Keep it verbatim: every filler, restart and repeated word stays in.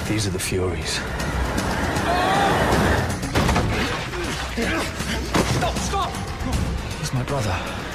These are the Furies. No, stop! He's my brother.